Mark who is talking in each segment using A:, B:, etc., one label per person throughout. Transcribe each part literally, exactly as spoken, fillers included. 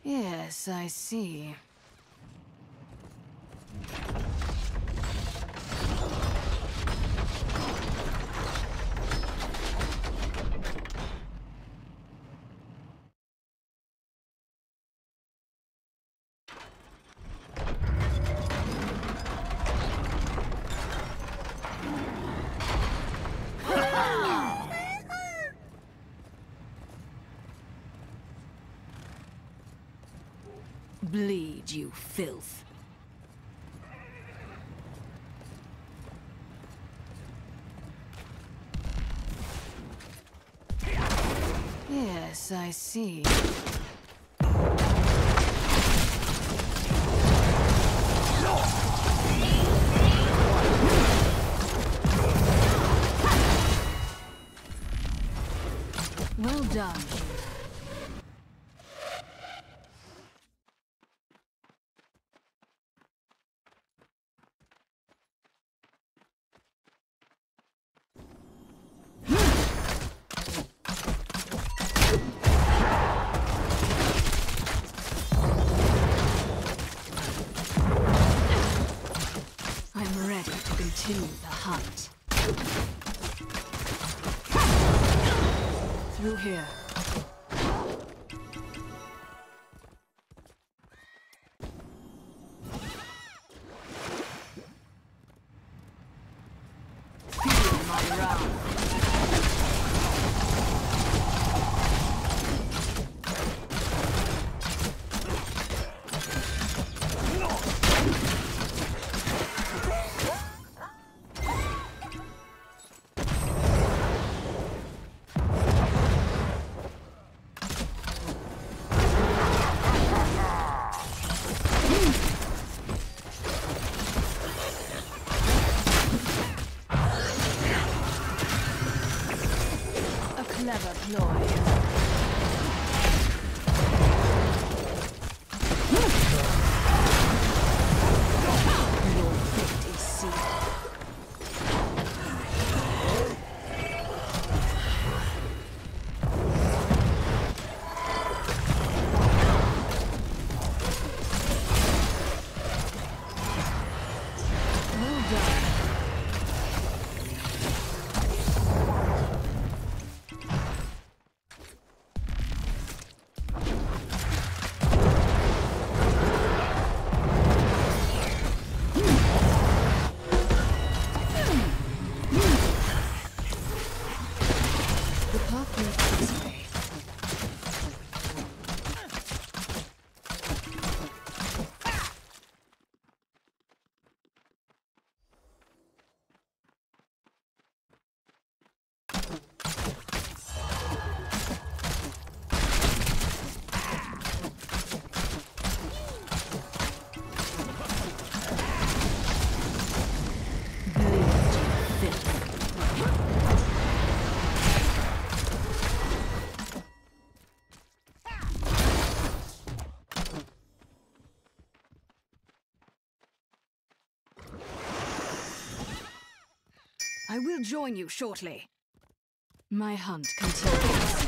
A: Yes, I see. Bleed, you filth. Yes, I see. Well done. I'm ready to continue the hunt. Through here. Feel my wrath. Clever ploy. Your fate is sealed. Well done. I will join you shortly. My hunt continues.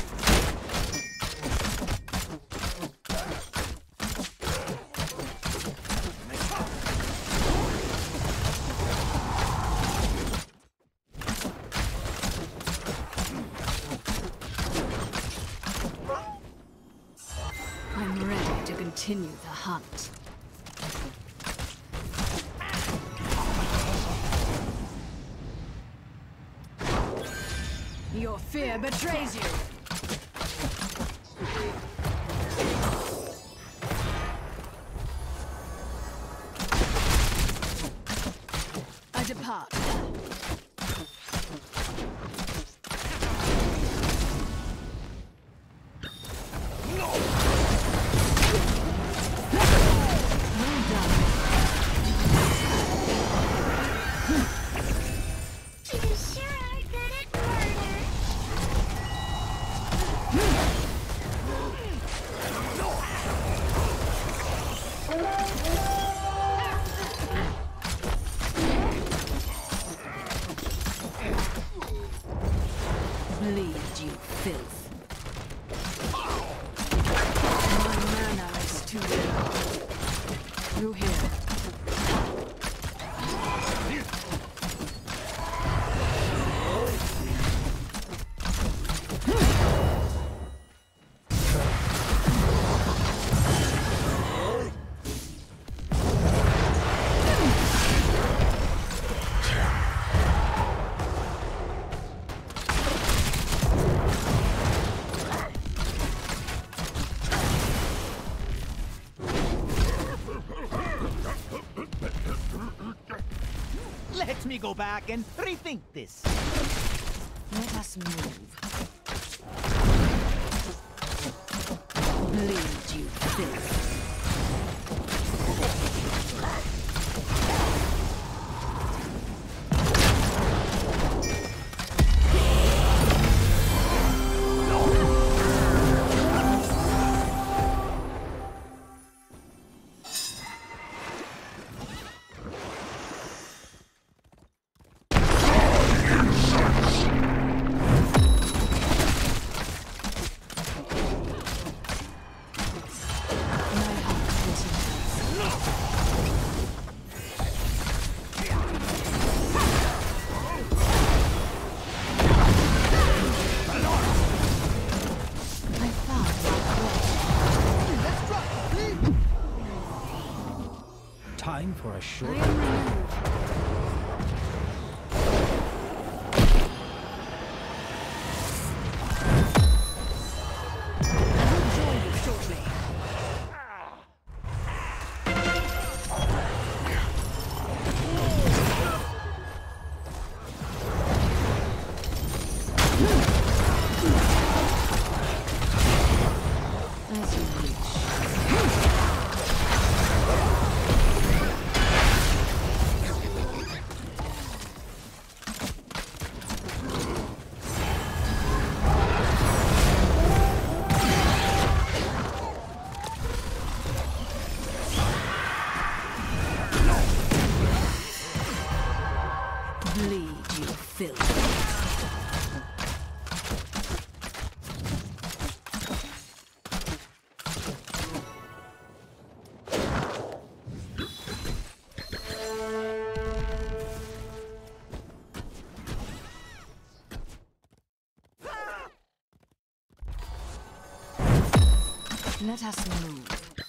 A: I'm ready to continue the hunt. Your fear betrays you. I depart. Through here.
B: Let me go back and rethink this.
A: Let us move. Bleed, you filth.
C: Time for a short...
A: Bleed, you filth. Let us move.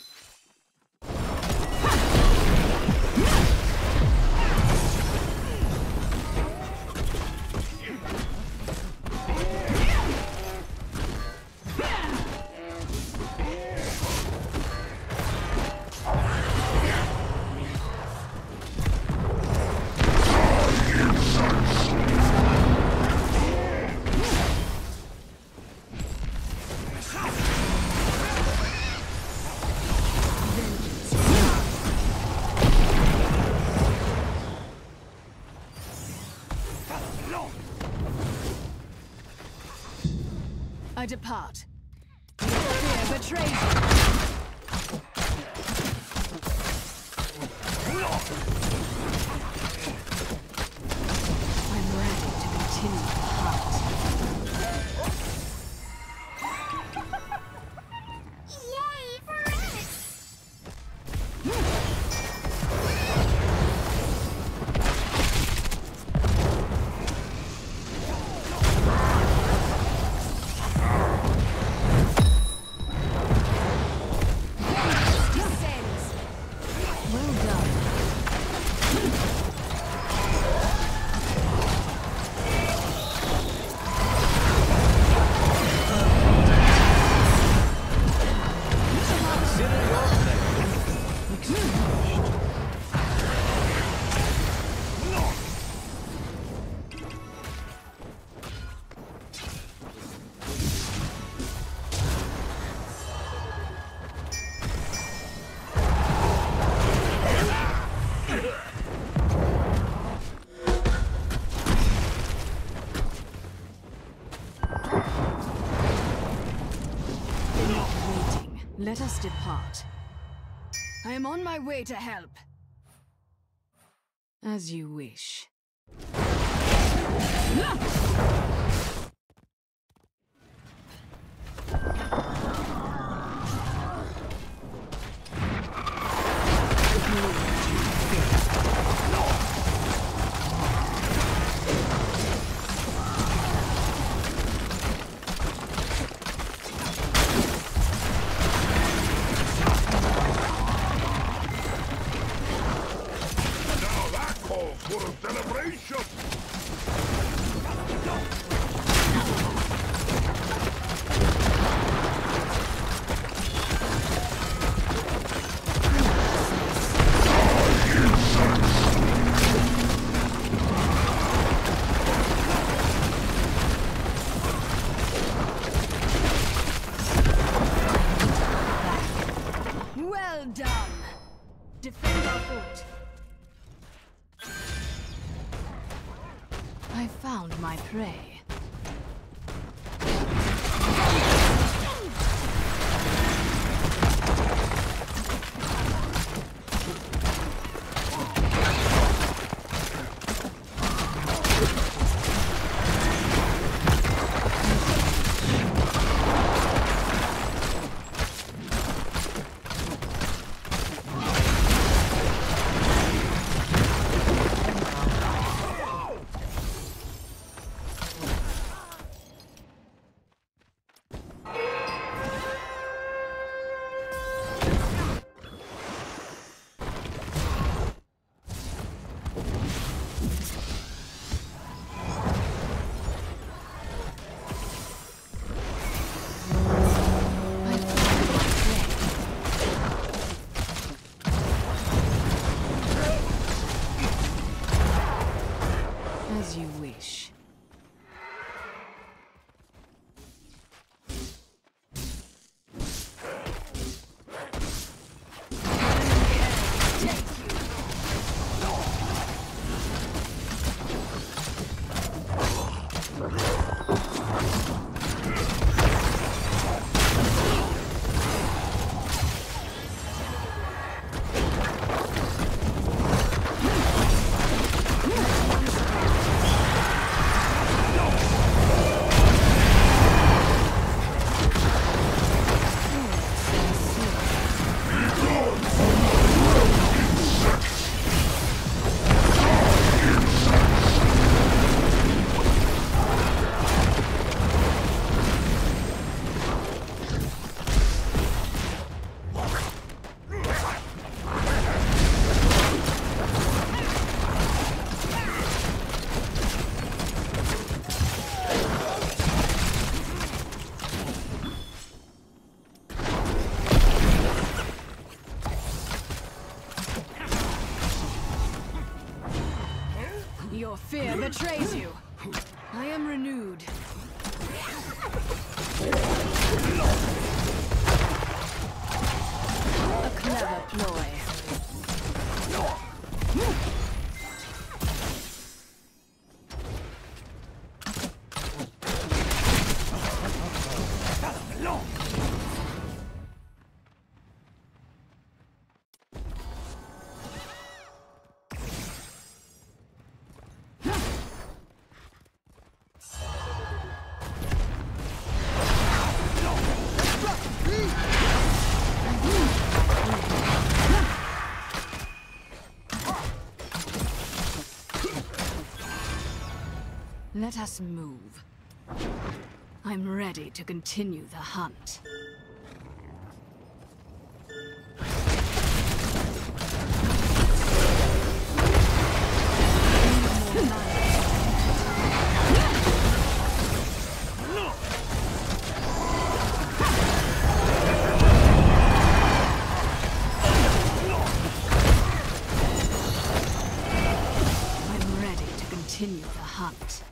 A: I depart. Fear betrays you. I'm ready to continue the hunt.
D: Yay for it!
A: Let us depart. I am on my way to help. As you wish. Well done. Defend our fort. I found my prey. As you wish. Your fear betrays you. I am renewed. A clever ploy. Let us move. I'm ready to continue the hunt. I'm ready to continue the hunt.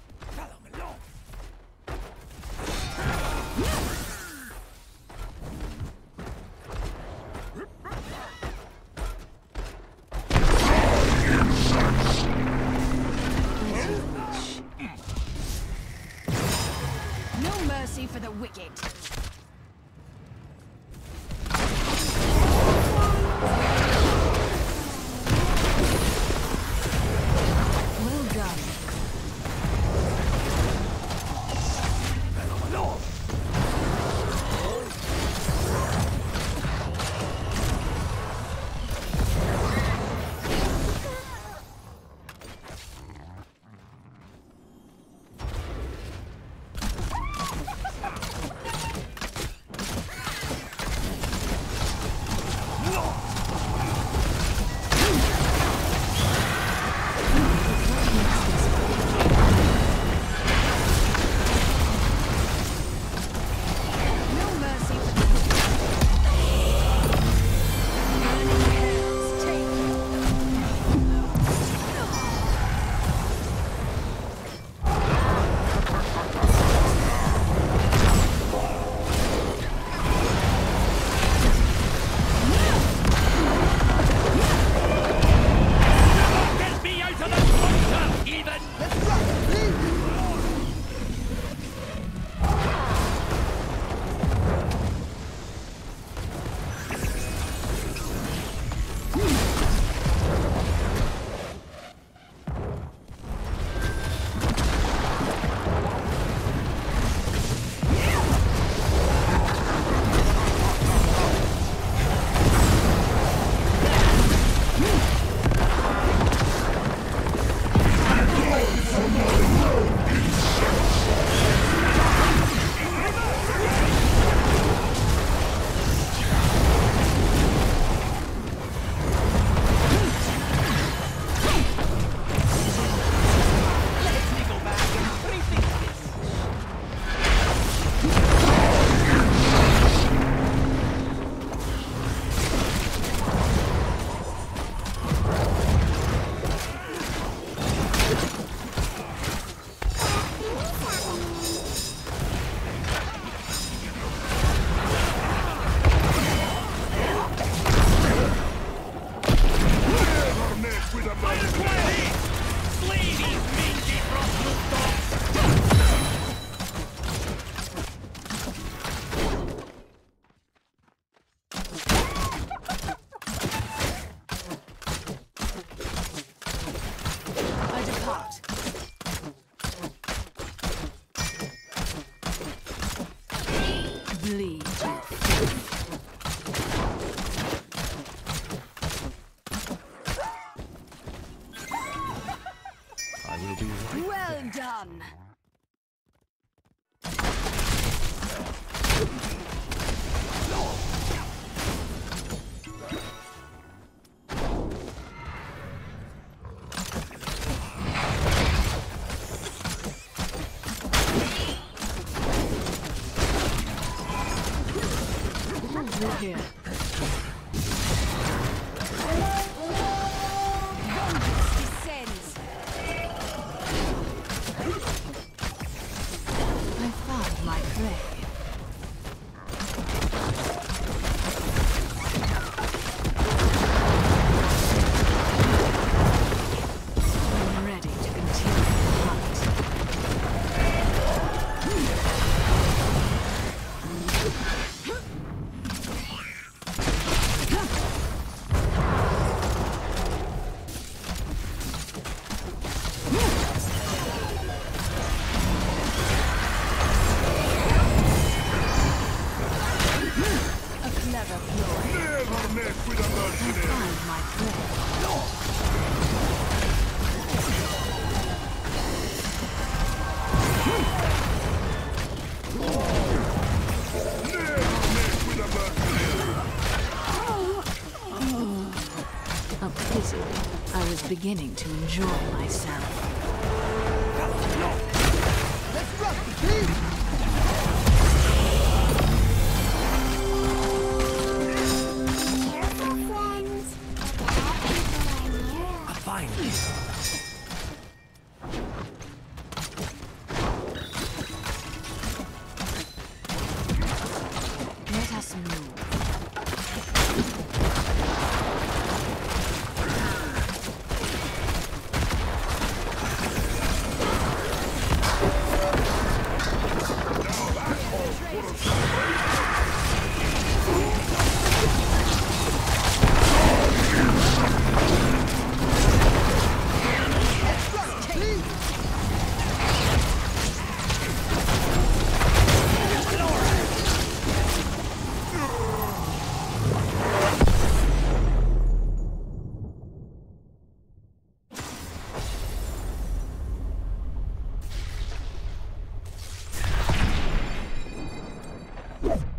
C: I will be right
A: Well
C: there.
A: done. You're here. Vengeance descends. I found my prey. I'm ready to continue the hunt. A clever ploy.
E: Never mess with a
A: I
E: mercenary!
A: find my prey.
E: Never mess with a mercenary!
A: A pity. I was beginning to enjoy myself.
B: Let's rock the beat!
D: Careful, friends. The bad people are near
C: A
D: us.
C: fine.
A: Let us move.
E: Never